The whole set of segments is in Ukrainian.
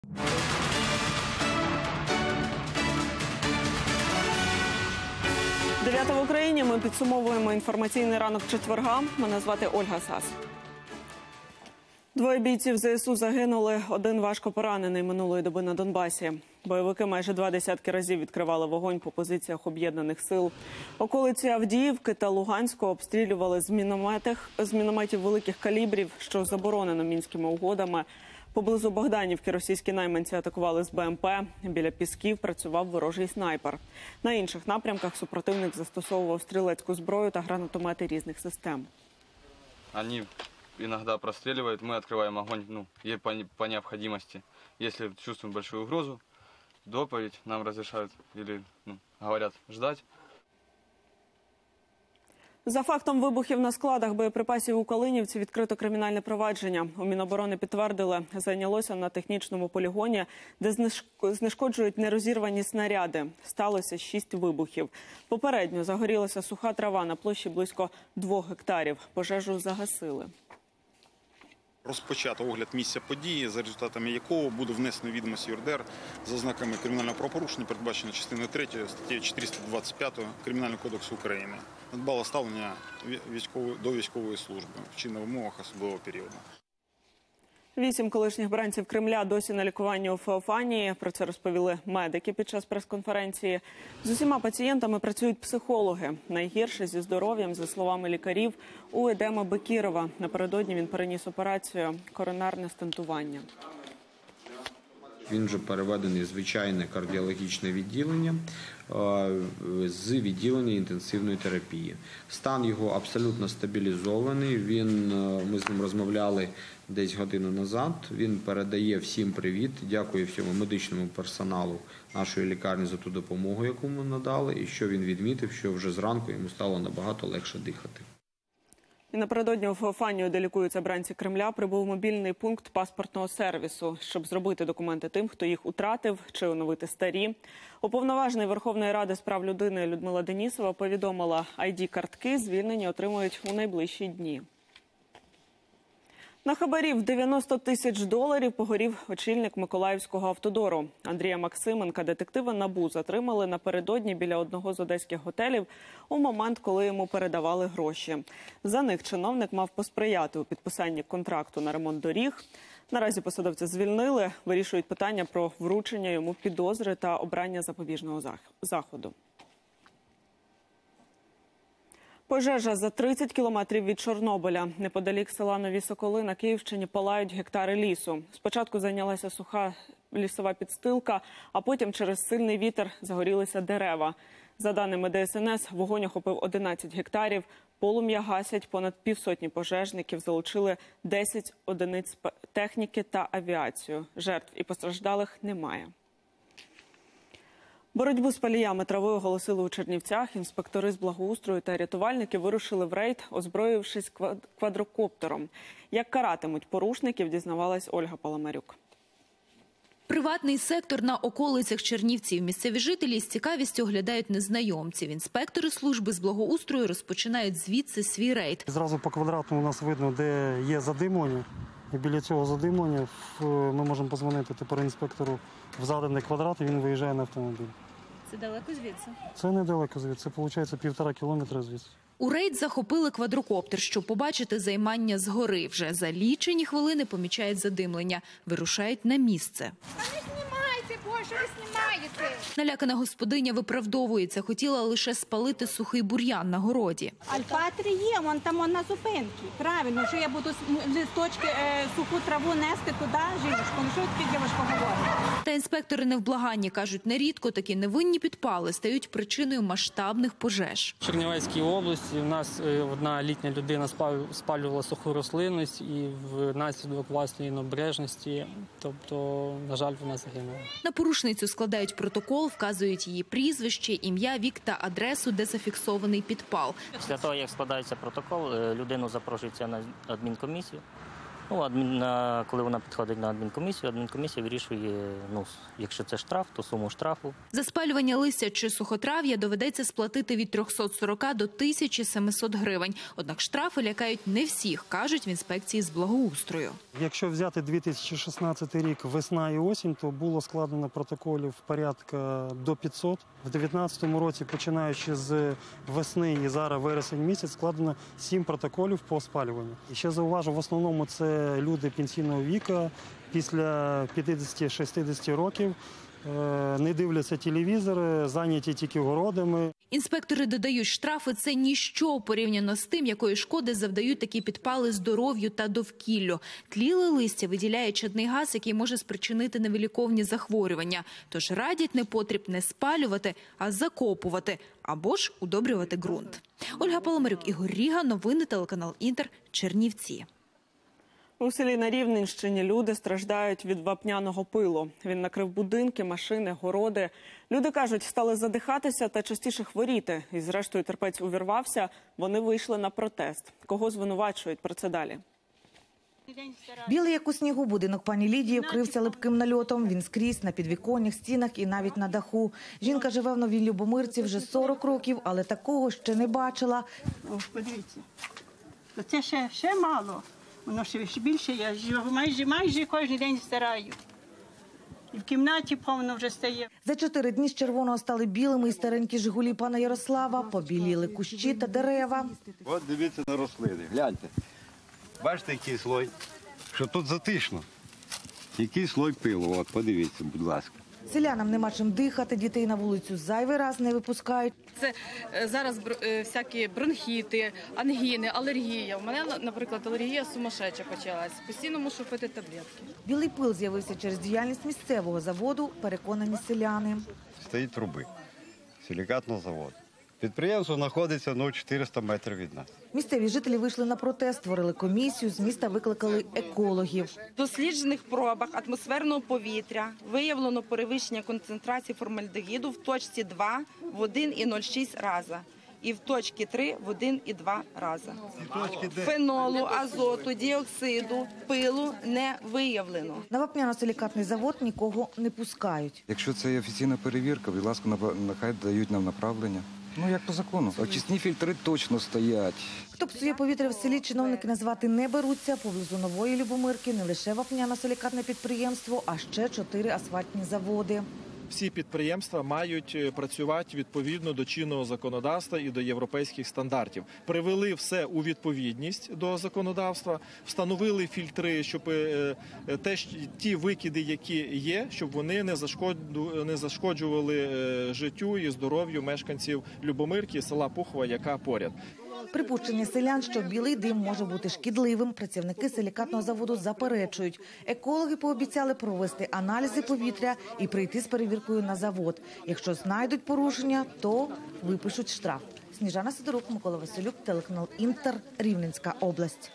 Дев'ята в Україні. Ми підсумовуємо інформаційний ранок четверга. Мене звати Ольга Сас. Двоє бійців ЗСУ загинули, один важко поранений минулої доби на Донбасі. Бойовики майже 20 разів відкривали вогонь по позиціях об'єднаних сил. Околиці Авдіївки та Луганського обстрілювали з мінометів великих калібрів, що заборонено мінськими угодами. Поблизу Богданівки російські найманці атакували з БМП. Біля Пісків працював ворожий снайпер. На інших напрямках супротивник застосовував стрілецьку зброю та гранатомети різних систем. Вони іноді прострілюють, ми відкриваємо огонь по необхідності. Якщо чувствуємо велику угрозу, доповідь нам розрішають або говорять чекати. За фактом вибухів на складах боєприпасів у Калинівці відкрито кримінальне провадження. У Міноборони підтвердили, зайнялося на технічному полігоні, де знешкоджують нерозірвані снаряди. Сталося 6 вибухів. Попередньо загорілася суха трава на площі близько 2 гектарів. Пожежу загасили. Розпочато огляд місця події, за результатами якого буде внесено відомості ЄРДР за ознаками кримінального правопорушення, передбачено частиною 3 статті 425 Кримінального кодексу України. Надбало ставлення до військової служби в чинних умовах особливого періоду. 8 колишніх бранців Кремля досі на лікуванні у Феофанії. Про це розповіли медики під час прес-конференції. З усіма пацієнтами працюють психологи. Найгірше зі здоров'ям, за словами лікарів, у Едема Бекірова. Напередодні він переніс операцію – коронарне стентування. Він вже переведений в звичайне кардіологічне відділення з відділення інтенсивної терапії. Стан його абсолютно стабілізований. Ми з ним розмовляли десь годину назад. Він передає всім привіт, дякує всьому медичному персоналу нашої лікарні за ту допомогу, яку ми надали. І що він відмітив, що вже зранку йому стало набагато легше дихати. І напередодні у Феофанію, де лікуються бранці Кремля, прибув мобільний пункт паспортного сервісу, щоб зробити документи тим, хто їх утратив, чи оновити старі. Уповноважений Верховної Ради з прав людини Людмила Денісова повідомила, ID-картки звільнені отримують у найближчі дні. На хабарі в $90 тисяч погорів очільник Миколаївського автодору. Андрія Максименка детективи НАБУ затримали напередодні біля одного з одеських готелів у момент, коли йому передавали гроші. За них чиновник мав посприяти у підписанні контракту на ремонт доріг. Наразі посадовця звільнили, вирішують питання про вручення йому підозри та обрання запобіжного заходу. Пожежа за 30 кілометрів від Чорнобиля. Неподалік села Нові Соколи на Київщині палають гектари лісу. Спочатку зайнялася суха лісова підстилка, а потім через сильний вітер загорілися дерева. За даними ДСНС, вогонь охопив 11 гектарів. Полум'я гасять понад півсотні пожежників, залучили 10 одиниць техніки та авіацію. Жертв і постраждалих немає. Боротьбу з паліями трави оголосили у Чернівцях. Інспектори з благоустрою та рятувальники вирушили в рейд, озброївшись квадрокоптером. Як каратимуть порушників, дізнавалась Ольга Паламарюк. Приватний сектор на околицях Чернівців. Місцеві жителі з цікавістю оглядають незнайомців. Інспектори служби з благоустрою розпочинають звідси свій рейд. Зразу по квадрату у нас видно, де є задимлення. І біля цього задимлення ми можемо позвонити тепер інспектору в заданий квадрат, і він виїжджає на автомобіль. Це далеко звідси? Це недалеко звідси, це виходить 1,5 кілометра звідси. У рейд захопили квадрокоптер, щоб побачити займання згори. Вже за лічені хвилини помічають задимлення. Вирушають на місце. Та не знімайте, боже, ви знімаєте. Налякана господиня виправдовується. Хотіла лише спалити сухий бур'ян на городі. Альфатри є, вон там на зупинці. Правильно, що я буду листочки, суху траву нести туди, жіночку. Ну що таке дівчинка говорить? Та інспектори невблаганні, кажуть, нерідко такі невинні підпали стають причиною масштабних пожеж. В Чернівецькій області у нас одна літня людина спалювала суху рослинність і внаслідок власної необережності, тобто, на жаль, вона загинула. На порушницю складають протокол, вказують її прізвище, ім'я, вік та адресу, де зафіксований підпал. Після того, як складається протокол, людину запрошується на адмінкомісію, Коли вона підходить на адмінкомісія вирішує, якщо це штраф, то суму штрафу. За спалювання листя чи сухотрав'я доведеться сплатити від 340 до 1700 гривень. Однак штрафи лякають не всіх, кажуть в інспекції з благоустрою. Якщо взяти 2016 рік, весна і осінь, то було складено протоколів порядка до 500. В 2019 році, починаючи з весни і зараз вересень місяць, складено 7 протоколів по спалюванню. І ще зауважу, в основному це люди пенсійного віку, після 50-60 років, не дивляться телевізори, зайняті тільки городами. Інспектори додають, штрафи – це ніщо порівняно з тим, якої шкоди завдають такі підпали здоров'ю та довкіллю. Тліле листя виділяє чадний газ, який може спричинити невиліковні захворювання. Тож радять непотріб не спалювати, а закопувати або ж удобрювати ґрунт. Ольга Паламарюк, Ігор Ріга, новини телеканал Інтер, Чернівці. У селі на Рівненщині люди страждають від вапняного пилу. Він накрив будинки, машини, городи. Люди кажуть, стали задихатися та частіше хворіти. І зрештою терпець увірвався, вони вийшли на протест. Кого звинувачують? Про це далі. Білий, як у снігу, будинок пані Лідії вкрився липким нальотом. Він скрізь, на підвіконнях, стінах і навіть на даху. Жінка живе в Новій Любомирці вже 40 років, але такого ще не бачила. Ось, подивіться, це ще мало. Воно ще більше, я майже кожен день стираю. І в кімнаті повно вже стає. За 4 дні з червоного стали білими і старенькі «Жигулі» пана Ярослава, побіліли кущі та дерева. От дивіться на рослини, гляньте. Бачите, який слой? Що тут затишно. Який слой пилу, от подивіться, будь ласка. Селянам нема чим дихати, дітей на вулицю зайвий раз не випускають. Це зараз всякі бронхіти, ангіни, алергія. У мене, наприклад, алергія сумасшедша почалась. Постійно мушу пити таблетки. Білий пил з'явився через діяльність місцевого заводу, переконані селяни. Стоїть труби, силікатного заводу. Підприємство знаходиться 400 метрів від нас. Місцеві жителі вийшли на протест, створили комісію, з міста викликали екологів. В досліджених пробах атмосферного повітря виявлено перевищення концентрації формальдегіду в точці 2 в 1,06 рази і в точці 3 в 1,2 рази. Фенолу, азоту, діоксиду, пилу не виявлено. На вапняно-силікатний завод нікого не пускають. Якщо це є офіційна перевірка, будь ласка, нехай дають нам направлення. Як по закону. Очисні фільтри точно стоять. Хто псує повітря в селі, чиновники назвати не беруться. Поблизу Нової Любомирки не лише вапняно-силікатне підприємство, а ще 4 асфальтні заводи. Всі підприємства мають працювати відповідно до чинного законодавства і до європейських стандартів. Привели все у відповідність до законодавства, встановили фільтри, щоб ті викиди, які є, щоб вони не зашкоджували життю і здоров'ю мешканців Любомирки, села Пухова, яка поряд. Припущення селян, що білий дим може бути шкідливим, працівники силікатного заводу заперечують. Екологи пообіцяли провести аналізи повітря і прийти з перевіркою на завод. Якщо знайдуть порушення, то випишуть штраф. Сніжана Сидорук, Микола Василюк, телеканал Інтер, Рівненська область.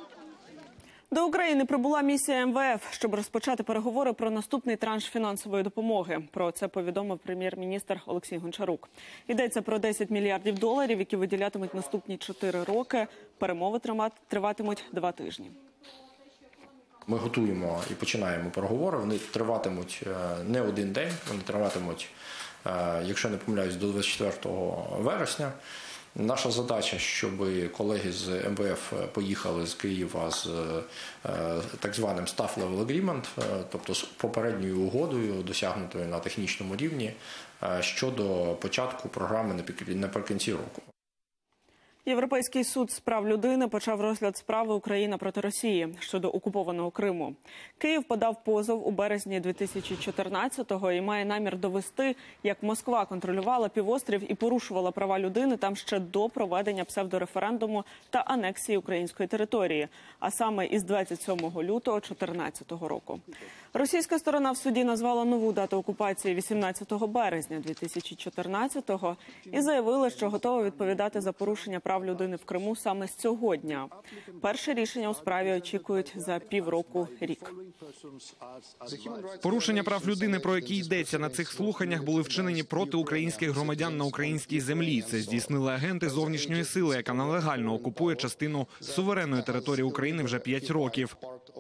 До України прибула місія МВФ, щоб розпочати переговори про наступний транш фінансової допомоги. Про це повідомив прем'єр-міністр Олексій Гончарук. Йдеться про 10 мільярдів доларів, які виділятимуть наступні 4 роки. Перемови триватимуть 2 тижні. Ми готуємо і починаємо переговори. Вони триватимуть не один день, вони триватимуть, якщо не помиляюсь, до 24 вересня. Наша задача, щоб колеги з МВФ поїхали з Києва з так званим Staff Level Agreement, тобто з попередньою угодою, досягнутою на технічному рівні, щодо початку програми наприкінці року. Європейський суд з прав людини почав розгляд справи «Україна проти Росії» щодо окупованого Криму. Київ подав позов у березні 2014-го і має намір довести, як Москва контролювала півострів і порушувала права людини там ще до проведення псевдореферендуму та анексії української території, а саме із 27 лютого 2014 року. Російська сторона в суді назвала нову дату окупації 18 березня 2014-го і заявила, що готова відповідати за порушення прав прав людини в Криму саме з цього дня. Перше рішення у справі очікують за півроку-рік. Порушення прав людини, про які йдеться на цих слуханнях, були вчинені проти українських громадян на українській землі. Це здійснили агенти зовнішньої сили, яка нелегально окупує частину суверенної території України вже 5 років.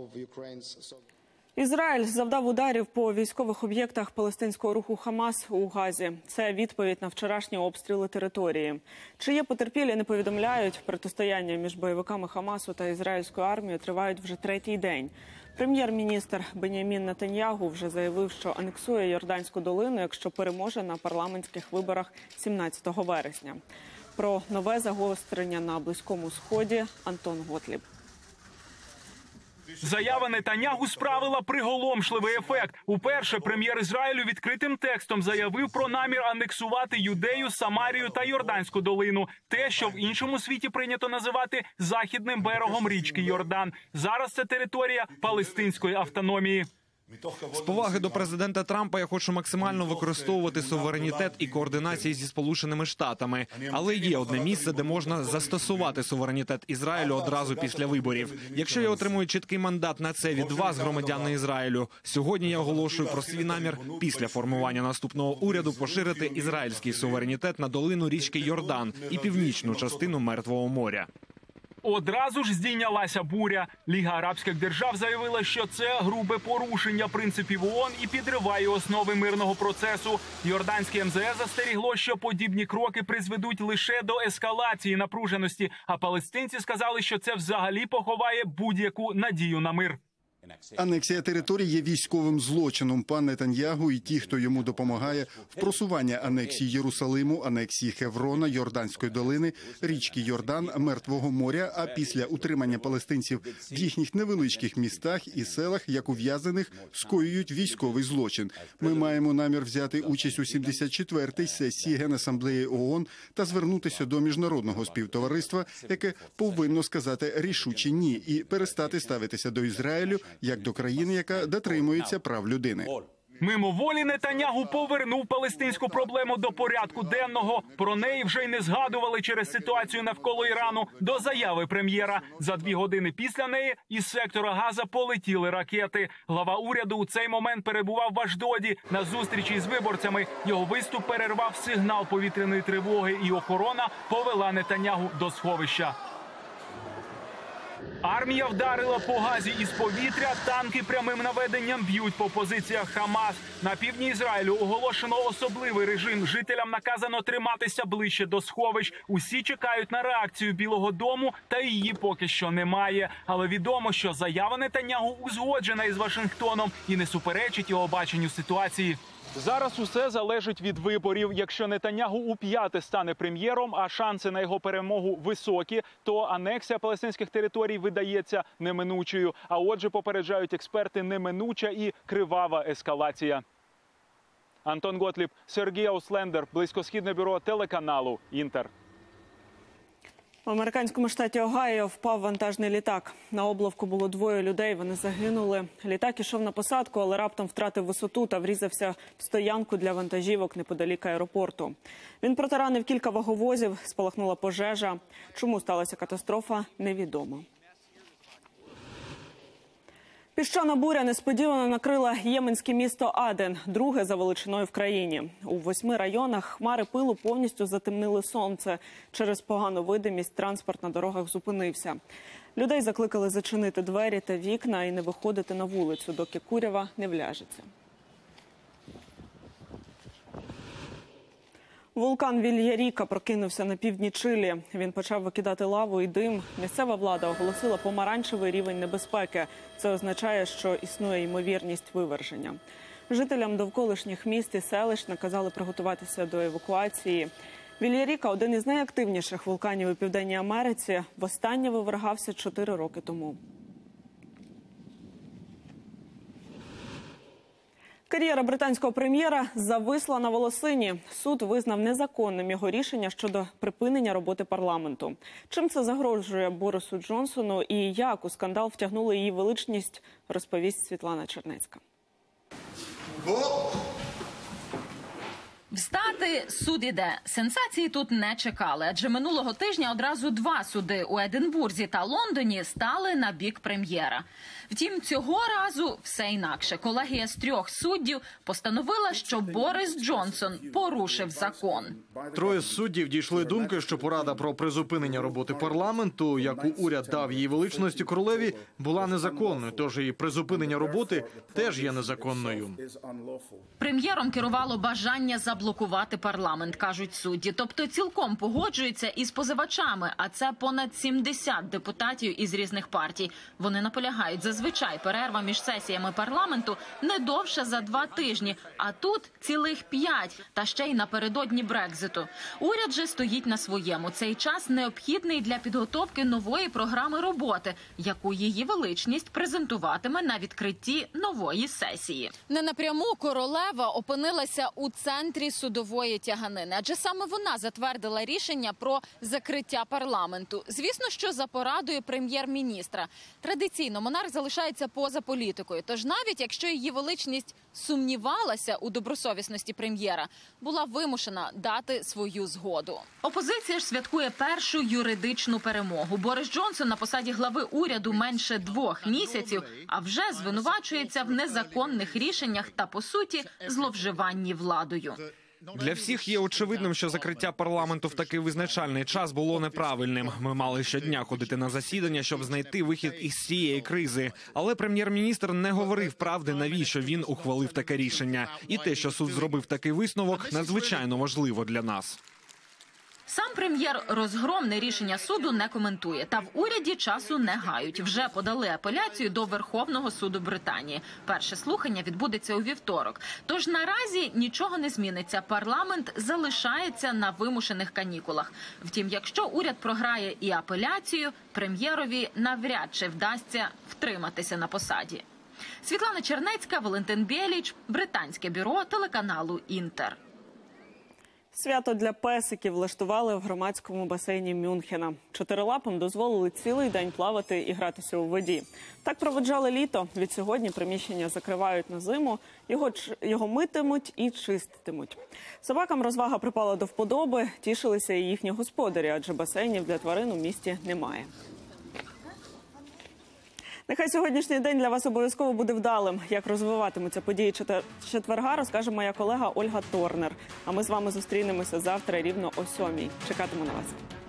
Ізраїль завдав ударів по військових об'єктах палестинського руху «Хамас» у Газі. Це відповідь на вчорашні обстріли території. Чи є потерпілі, не повідомляють. Протистояння між бойовиками «Хамасу» та ізраїльською армією тривають вже 3-й день. Прем'єр-міністр Бенямін Нетаньягу вже заявив, що анексує Йорданську долину, якщо переможе на парламентських виборах 17 вересня. Про нове загострення на Близькому Сході Антон Готліб. Заява Нетаньягу справила приголомшливий ефект. Уперше прем'єр Ізраїлю відкритим текстом заявив про намір анексувати Юдею, Самарію та Йорданську долину. Те, що в іншому світі прийнято називати західним берегом річки Йордан. Зараз це територія палестинської автономії. З поваги до президента Трампа я хочу максимально використовувати суверенітет і координації зі Сполученими Штатами. Але є одне місце, де можна застосувати суверенітет Ізраїлю одразу після виборів. Якщо я отримую чіткий мандат на це від вас, громадяни Ізраїлю, сьогодні я оголошую про свій намір після формування наступного уряду поширити ізраїльський суверенітет на долину річки Йордан і північну частину Мертвого моря. Одразу ж здійнялася буря. Ліга арабських держав заявила, що це грубе порушення принципів ООН і підриває основи мирного процесу. Йорданське МЗС застерігло, що подібні кроки призведуть лише до ескалації напруженості, а палестинці сказали, що це взагалі поховає будь-яку надію на мир. Анексія території є військовим злочином. Пан Нетаньягу і ті, хто йому допомагає, в просуванні анексії Єрусалиму, анексії Хеврона, Йорданської долини, річки Йордан, Мертвого моря, а після утримання палестинців в їхніх невеличких містах і селах, як ув'язаних, скоюють військовий злочин. Ми маємо намір взяти участь у 74-й сесії Генасамблеї ООН та звернутися до міжнародного співтовариства, яке повинно сказати рішуче «ні» і перестати ставитися до Ізраїлю як до країни, яка дотримується прав людини. Мимоволі Нетаньягу повернув палестинську проблему до порядку денного. Про неї вже й не згадували через ситуацію навколо Ірану до заяви прем'єра. За 2 години після неї із сектора Газа полетіли ракети. Глава уряду у цей момент перебував в Ашдоді на зустрічі з виборцями. Його виступ перервав сигнал повітряної тривоги, і охорона повела Нетаньягу до сховища. Армія вдарила по Газі із повітря, танки прямим наведенням б'ють по позиціях Хамас. На півдні Ізраїлю оголошено особливий режим. Жителям наказано триматися ближче до сховищ. Усі чекають на реакцію Білого дому, та її поки що немає. Але відомо, що заява Нетаньягу узгоджена із Вашингтоном і не суперечить його баченню ситуації. Зараз усе залежить від виборів. Якщо Нетаньягу у 5-те стане прем'єром, а шанси на його перемогу високі, то анексія палестинських територій видається неминучою. А отже, попереджають експерти, неминуча і кривава ескалація. Антон Готліб, Сергій Ауслендер, Близькосхідне бюро телеканалу «Інтер». В американському штаті Огайо впав вантажний літак. На облавку було 2 людей, вони загинули. Літак ішов на посадку, але раптом втратив висоту та врізався в стоянку для вантажівок неподалік аеропорту. Він протаранив кілька ваговозів, спалахнула пожежа. Чому сталася катастрофа, невідомо. Піщана буря несподівано накрила єменське місто Аден, друге за величиною в країні. У 8 районах хмари пилу повністю затемнили сонце. Через погану видимість транспорт на дорогах зупинився. Людей закликали зачинити двері та вікна і не виходити на вулицю, доки курява не вляжеться. Вулкан Вільяріка прокинувся на півдні Чилі. Він почав викидати лаву і дим. Місцева влада оголосила помаранчевий рівень небезпеки. Це означає, що існує ймовірність виверження. Жителям довколишніх міст і селищ наказали приготуватися до евакуації. Вільяріка – один із найактивніших вулканів у Південній Америці. Востаннє вивергався 4 роки тому. Кар'єра британського прем'єра зависла на волосині. Суд визнав незаконним його рішення щодо припинення роботи парламенту. Чим це загрожує Борису Джонсону і як у скандал втягнули її величність, розповість Світлана Чернецька. Встати сказати, суд іде. Сенсації тут не чекали, адже минулого тижня одразу 2 суди у Единбурзі та Лондоні стали на бік прем'єра. Втім, цього разу все інакше. Колегія з 3 суддів постановила, що Борис Джонсон порушив закон. 3 суддів дійшли думки, що порада про призупинення роботи парламенту, яку уряд дав її величності королеві, була незаконною, тож і призупинення роботи теж є незаконною. Прем'єром керувало бажання заблокувати парламент, кажуть судді. Тобто цілком погоджуються із позивачами, а це понад 70 депутатів із різних партій. Вони наполягають, зазвичай перерва між сесіями парламенту не довше за 2 тижні, а тут цілих 5, та ще й напередодні Брекзиту. Уряд же стоїть на своєму. Цей час необхідний для підготовки нової програми роботи, яку її величність презентуватиме на відкритті нової сесії. Не напряму королева опинилася у центрі судової тяганини, адже саме вона затвердила рішення про закриття парламенту. Звісно, що за порадою прем'єр-міністра. Традиційно монарх залишається поза політикою, тож навіть якщо її величність сумнівалася у добросовісності прем'єра, була вимушена дати свою згоду. Опозиція ж святкує першу юридичну перемогу. Борис Джонсон на посаді глави уряду менше 2 місяців, а вже звинувачується в незаконних рішеннях та, по суті, зловживанні владою. Для всіх є очевидним, що закриття парламенту в такий визначальний час було неправильним. Ми мали щодня ходити на засідання, щоб знайти вихід із цієї кризи. Але прем'єр-міністр не говорив правди, навіщо він ухвалив таке рішення. І те, що суд зробив такий висновок, надзвичайно важливо для нас. Сам прем'єр розгромне рішення суду не коментує. Та в уряді часу не гають. Вже подали апеляцію до Верховного суду Британії. Перше слухання відбудеться у вівторок. Тож наразі нічого не зміниться. Парламент залишається на вимушених канікулах. Втім, якщо уряд програє і апеляцію, прем'єрові навряд чи вдасться втриматися на посаді. Світлана Чернецька, Валентин Бєліч, Британське бюро телеканалу «Інтер». Свято для песиків влаштували в громадському басейні Мюнхена. 4-лапим дозволили цілий день плавати і гратися у воді. Так проведжали літо. Відсьогодні приміщення закривають на зиму, його митимуть і чиститимуть. Собакам розвага припала до вподоби, тішилися і їхні господарі, адже басейнів для тварин у місті немає. Нехай сьогоднішній день для вас обов'язково буде вдалим. Як розвиватимуться події четверга, розкаже моя колега Ольга Торнер. А ми з вами зустрінемося завтра рівно о 7:00. Чекатиму на вас.